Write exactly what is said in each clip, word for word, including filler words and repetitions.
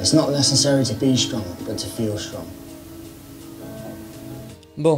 It's not necessary to be strong, but to feel strong. Bon,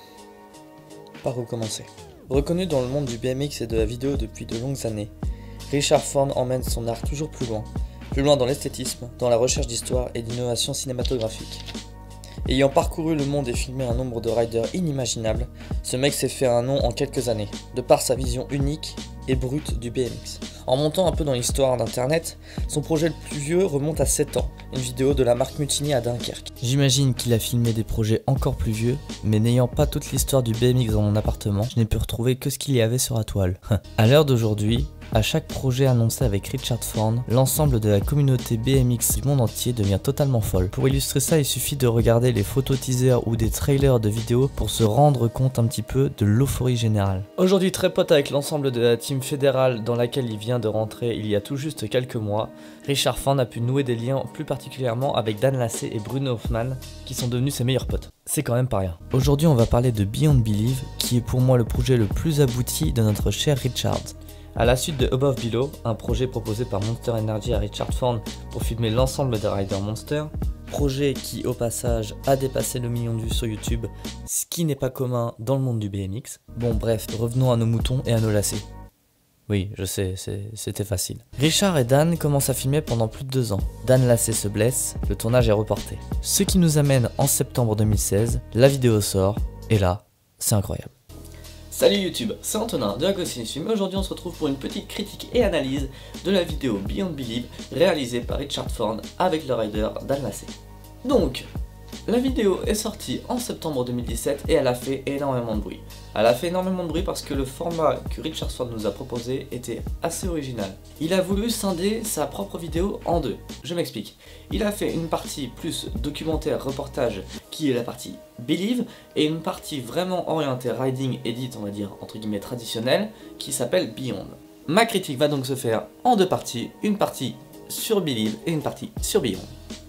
par où commencer? Reconnu dans le monde du B M X et de la vidéo depuis de longues années, Richard Thorn emmène son art toujours plus loin, plus loin dans l'esthétisme, dans la recherche d'histoire et d'innovation cinématographique. Ayant parcouru le monde et filmé un nombre de riders inimaginables, ce mec s'est fait un nom en quelques années, de par sa vision unique et brute du B M X. En montant un peu dans l'histoire d'internet, son projet le plus vieux remonte à sept ans, une vidéo de la marque Mutiny à Dunkerque. J'imagine qu'il a filmé des projets encore plus vieux, mais n'ayant pas toute l'histoire du B M X dans mon appartement, je n'ai pu retrouver que ce qu'il y avait sur la toile. À l'heure d'aujourd'hui, à chaque projet annoncé avec Richard Thorn, l'ensemble de la communauté B M X du monde entier devient totalement folle. Pour illustrer ça, il suffit de regarder les photos teasers ou des trailers de vidéos pour se rendre compte un petit peu de l'euphorie générale. Aujourd'hui très pote avec l'ensemble de la team fédérale dans laquelle il vient de rentrer il y a tout juste quelques mois, Richard Thorn a pu nouer des liens plus particulièrement avec Dan Lasser et Bruno Hoffman qui sont devenus ses meilleurs potes. C'est quand même pas rien. Aujourd'hui on va parler de Beyond Believe qui est pour moi le projet le plus abouti de notre cher Richard. À la suite de Above Below, un projet proposé par Monster Energy à Richard Thorn pour filmer l'ensemble des riders Monster, projet qui au passage a dépassé le million de vues sur YouTube, ce qui n'est pas commun dans le monde du B M X. Bon bref, revenons à nos moutons et à nos lacets. Oui, je sais, c'était facile. Richard et Dan commencent à filmer pendant plus de deux ans. Dan Lasser se blesse, le tournage est reporté. Ce qui nous amène en septembre deux mille seize, la vidéo sort, et là, c'est incroyable. Salut YouTube, c'est Antonin de AgoCinéFilm et aujourd'hui on se retrouve pour une petite critique et analyse de la vidéo Beyond Believe réalisée par Richard Thorn avec le rider Dan Lasser. Donc, la vidéo est sortie en septembre deux mille dix-sept et elle a fait énormément de bruit. Elle a fait énormément de bruit parce que le format que Richard Thorn nous a proposé était assez original. Il a voulu scinder sa propre vidéo en deux. Je m'explique. Il a fait une partie plus documentaire, reportage, qui est la partie Believe, et une partie vraiment orientée riding, edit, on va dire, entre guillemets traditionnelle, qui s'appelle Beyond. Ma critique va donc se faire en deux parties, une partie sur Believe et une partie sur Beyond.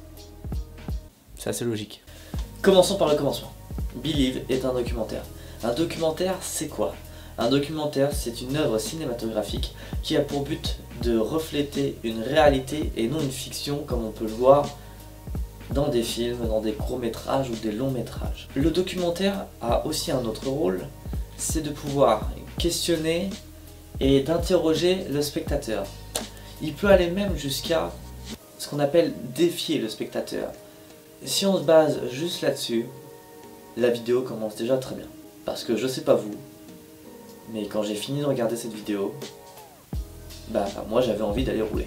C'est assez logique. Commençons par le commencement. Believe est un documentaire. Un documentaire, c'est quoi? Un documentaire, c'est une œuvre cinématographique qui a pour but de refléter une réalité et non une fiction comme on peut le voir dans des films, dans des courts-métrages ou des longs-métrages. Le documentaire a aussi un autre rôle, c'est de pouvoir questionner et d'interroger le spectateur. Il peut aller même jusqu'à ce qu'on appelle défier le spectateur. Si on se base juste là-dessus, la vidéo commence déjà très bien. Parce que je sais pas vous, mais quand j'ai fini de regarder cette vidéo, bah moi j'avais envie d'aller rouler.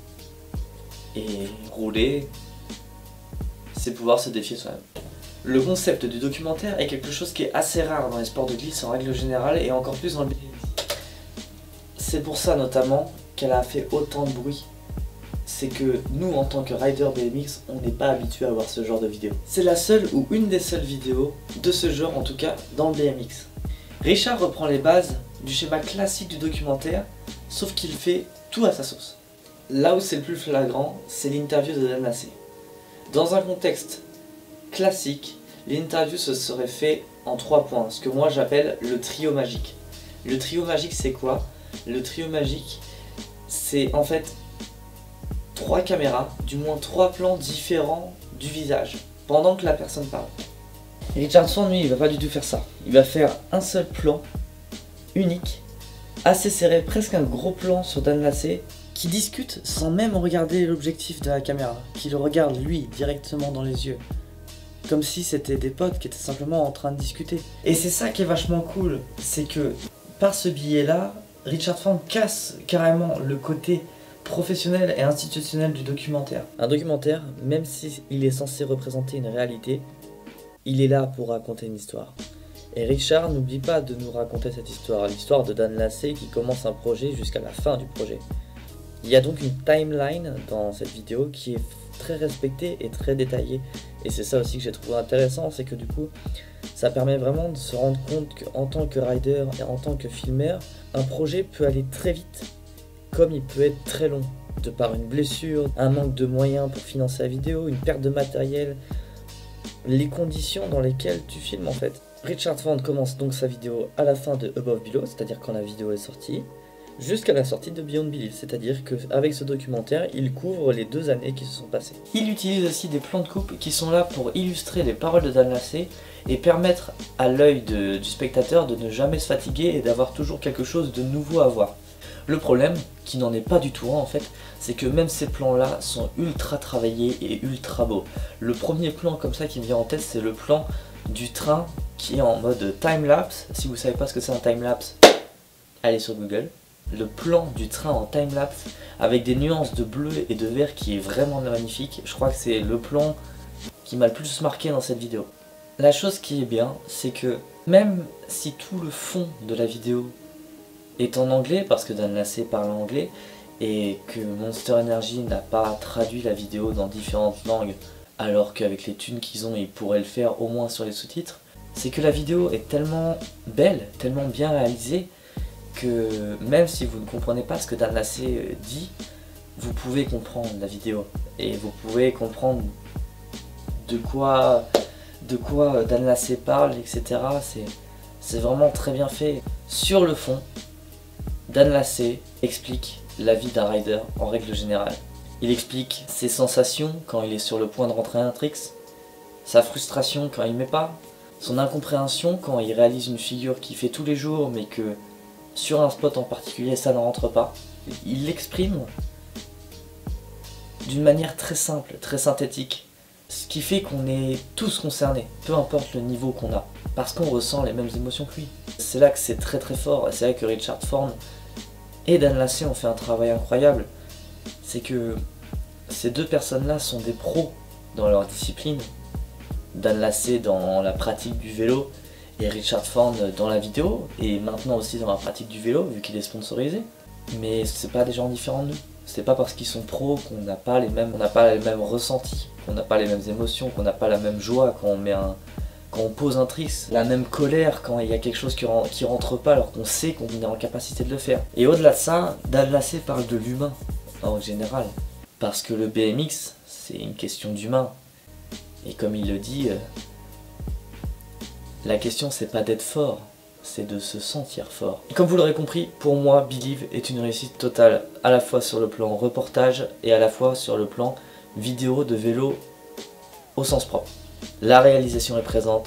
Et rouler, c'est pouvoir se défier soi-même. Le concept du documentaire est quelque chose qui est assez rare dans les sports de glisse en règle générale et encore plus dans le B M X. C'est pour ça notamment qu'elle a fait autant de bruit. C'est que nous en tant que rider B M X, on n'est pas habitué à voir ce genre de vidéo. C'est la seule ou une des seules vidéos de ce genre en tout cas dans le B M X. Richard reprend les bases du schéma classique du documentaire, sauf qu'il fait tout à sa sauce. Là où c'est le plus flagrant, c'est l'interview de Dan Lasser. Dans un contexte classique, l'interview se serait fait en trois points, ce que moi j'appelle le trio magique. Le trio magique c'est quoi? Le trio magique c'est en fait trois caméras, du moins trois plans différents du visage, pendant que la personne parle. Richard Thorn, lui, il va pas du tout faire ça. Il va faire un seul plan, unique, assez serré, presque un gros plan sur Dan Lasser, qui discute sans même regarder l'objectif de la caméra, qui le regarde lui, directement dans les yeux. Comme si c'était des potes qui étaient simplement en train de discuter. Et c'est ça qui est vachement cool, c'est que par ce biais-là, Richard Thorn casse carrément le côté professionnel et institutionnel du documentaire. Un documentaire, même s'il est censé représenter une réalité, il est là pour raconter une histoire. Et Richard n'oublie pas de nous raconter cette histoire, l'histoire de Dan Lasser qui commence un projet jusqu'à la fin du projet. Il y a donc une timeline dans cette vidéo qui est très respectée et très détaillée. Et c'est ça aussi que j'ai trouvé intéressant, c'est que du coup, ça permet vraiment de se rendre compte qu'en tant que rider et en tant que filmeur, un projet peut aller très vite, comme il peut être très long, de par une blessure, un manque de moyens pour financer la vidéo, une perte de matériel, les conditions dans lesquelles tu filmes en fait. Richard Thorn commence donc sa vidéo à la fin de Above Below, c'est-à-dire quand la vidéo est sortie. jusqu'à la sortie de Beyond Belief, c'est-à-dire qu'avec ce documentaire, il couvre les deux années qui se sont passées. Il utilise aussi des plans de coupe qui sont là pour illustrer les paroles de Dan Lacey et permettre à l'œil du spectateur de ne jamais se fatiguer et d'avoir toujours quelque chose de nouveau à voir. Le problème, qui n'en est pas du tout un en fait, c'est que même ces plans-là sont ultra travaillés et ultra beaux. Le premier plan comme ça qui me vient en tête, c'est le plan du train qui est en mode time-lapse. Si vous savez pas ce que c'est un time-lapse, allez sur Google. Le plan du train en time-lapse avec des nuances de bleu et de vert qui est vraiment magnifique. Je crois que c'est le plan qui m'a le plus marqué dans cette vidéo. La chose qui est bien, c'est que même si tout le fond de la vidéo est en anglais, parce que Dan Lacey parle anglais, et que Monster Energy n'a pas traduit la vidéo dans différentes langues, alors qu'avec les thunes qu'ils ont, ils pourraient le faire au moins sur les sous-titres, c'est que la vidéo est tellement belle, tellement bien réalisée, que même si vous ne comprenez pas ce que Dan Lacey dit, vous pouvez comprendre la vidéo, et vous pouvez comprendre de quoi, de quoi Dan Lacey parle, et cetera. C'est vraiment très bien fait. Sur le fond, Dan Lacey explique la vie d'un rider en règle générale. Il explique ses sensations quand il est sur le point de rentrer un tricks, sa frustration quand il met pas, son incompréhension quand il réalise une figure qu'il fait tous les jours mais que sur un spot en particulier ça ne rentre pas. Il l'exprime d'une manière très simple, très synthétique, ce qui fait qu'on est tous concernés, peu importe le niveau qu'on a, parce qu'on ressent les mêmes émotions que lui. C'est là que c'est très très fort, et c'est là que Richard Thorne et Dan Lacey ont fait un travail incroyable. C'est que ces deux personnes-là sont des pros dans leur discipline. Dan Lacey dans la pratique du vélo et Richard Thorne dans la vidéo, et maintenant aussi dans la pratique du vélo vu qu'il est sponsorisé. Mais c'est pas des gens différents de nous. C'est pas parce qu'ils sont pros qu'on n'a pas les mêmes, on n'a pas les mêmes ressentis, qu'on n'a pas les mêmes émotions, qu'on n'a pas la même joie quand on met un, quand on pose un tricks, la même colère quand il y a quelque chose qui, rend, qui rentre pas alors qu'on sait qu'on est en capacité de le faire. Et au-delà de ça, Dan Lacey parle de l'humain en général, parce que le B M X c'est une question d'humain. Et comme il le dit, euh, la question c'est pas d'être fort, c'est de se sentir fort. Comme vous l'aurez compris, pour moi, Believe est une réussite totale, à la fois sur le plan reportage et à la fois sur le plan vidéo de vélo au sens propre. La réalisation est présente,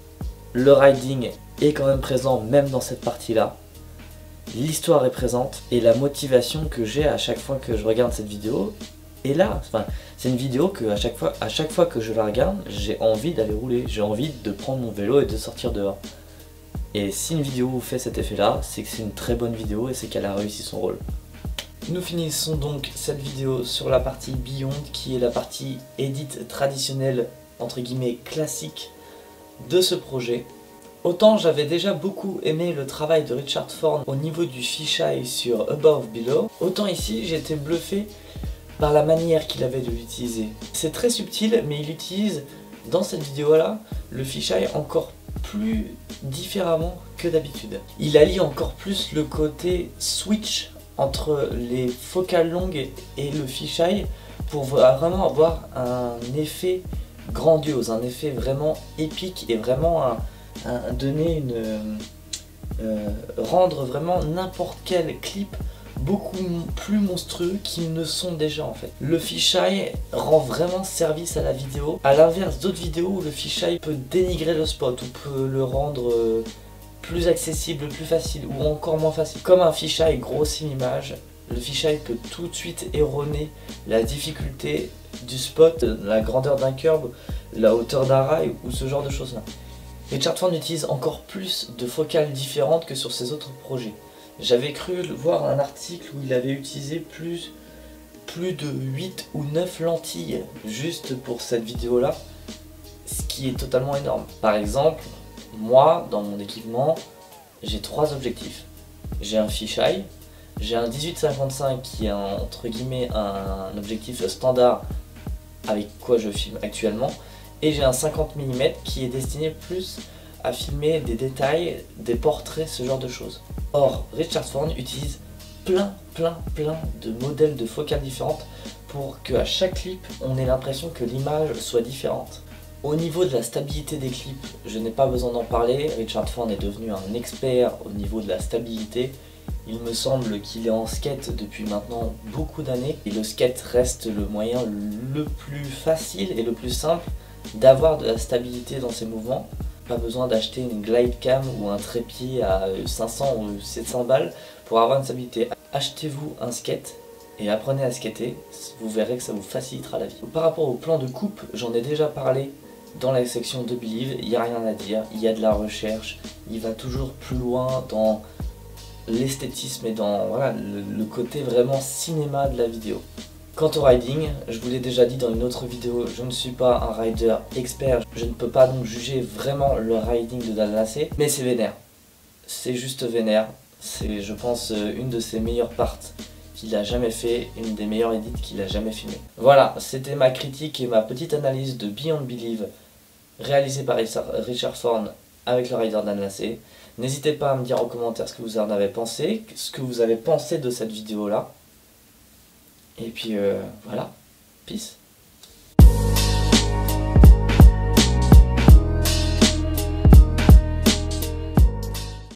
le riding est quand même présent même dans cette partie-là, l'histoire est présente et la motivation que j'ai à chaque fois que je regarde cette vidéo est là. Enfin, c'est une vidéo que à chaque fois, à chaque fois que je la regarde, j'ai envie d'aller rouler, j'ai envie de prendre mon vélo et de sortir dehors. Et si une vidéo vous fait cet effet-là, c'est que c'est une très bonne vidéo et c'est qu'elle a réussi son rôle. Nous finissons donc cette vidéo sur la partie Beyond, qui est la partie edit traditionnelle, entre guillemets classique, de ce projet. Autant j'avais déjà beaucoup aimé le travail de Richard Thorne au niveau du fisheye sur Above Below, autant ici j'ai été bluffé par la manière qu'il avait de l'utiliser. C'est très subtil, mais il utilise dans cette vidéo-là le fisheye encore plus différemment que d'habitude. Il allie encore plus le côté switch entre les focales longues et le fisheye pour vraiment avoir un effet grandiose, un effet vraiment épique et vraiment un, un, donner une euh, rendre vraiment n'importe quel clip beaucoup plus monstrueux qu'ils ne sont déjà en fait. Le fisheye rend vraiment service à la vidéo, à l'inverse d'autres vidéos où le fisheye peut dénigrer le spot ou peut le rendre euh, plus accessible, plus facile ou encore moins facile. Comme un fisheye grossit l'image, le fisheye peut tout de suite erroner la difficulté du spot, la grandeur d'un curb, la hauteur d'un rail ou ce genre de choses là. Richard Thorne utilise encore plus de focales différentes que sur ses autres projets. J'avais cru voir un article où il avait utilisé plus, plus de huit ou neuf lentilles juste pour cette vidéo là, ce qui est totalement énorme. Par exemple, moi dans mon équipement, j'ai trois objectifs. J'ai un fisheye, j'ai un dix-huit cinquante-cinq qui est un, entre guillemets un objectif standard avec quoi je filme actuellement, et j'ai un cinquante millimètres qui est destiné plus à filmer des détails, des portraits, ce genre de choses. Or, Richard Thorne utilise plein, plein, plein de modèles de focales différentes pour qu'à chaque clip, on ait l'impression que l'image soit différente. Au niveau de la stabilité des clips, je n'ai pas besoin d'en parler, Richard Thorne est devenu un expert au niveau de la stabilité. Il me semble qu'il est en skate depuis maintenant beaucoup d'années. Et le skate reste le moyen le plus facile et le plus simple d'avoir de la stabilité dans ses mouvements. Pas besoin d'acheter une glide cam ou un trépied à cinq cents ou sept cents balles pour avoir une stabilité. Achetez-vous un skate et apprenez à skater, vous verrez que ça vous facilitera la vie. Par rapport au plan de coupe, j'en ai déjà parlé dans la section de Believe, il n'y a rien à dire, il y a de la recherche, il va toujours plus loin dans l'esthétisme et dans voilà, le, le côté vraiment cinéma de la vidéo. Quant au riding, je vous l'ai déjà dit dans une autre vidéo, je ne suis pas un rider expert, je ne peux pas donc juger vraiment le riding de Dan Lasser, mais c'est vénère. C'est juste vénère, c'est je pense une de ses meilleures parts qu'il a jamais fait, une des meilleures edits qu'il a jamais filmé. Voilà, c'était ma critique et ma petite analyse de Beyond Believe, réalisée par Richard Thorne avec le rider Dan Lasser. N'hésitez pas à me dire en commentaire ce que vous en avez pensé, ce que vous avez pensé de cette vidéo là. Et puis euh, voilà, peace.